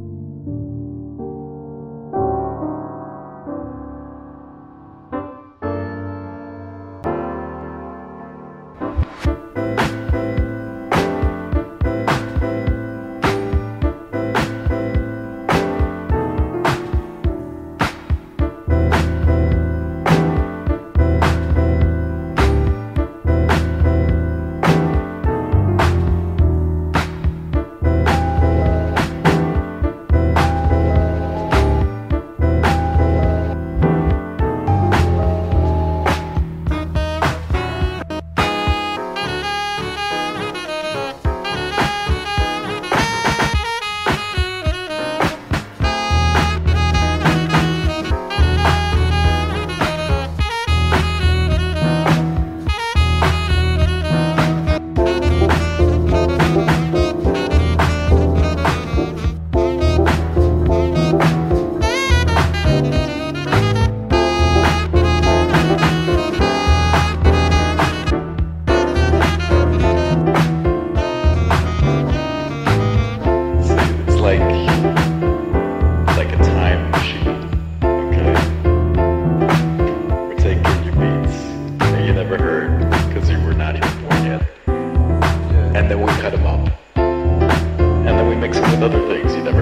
It's like a time machine, okay? We're taking your beats that you never heard because you were not even born yet, and then we cut them up, and then we mix them with other things you never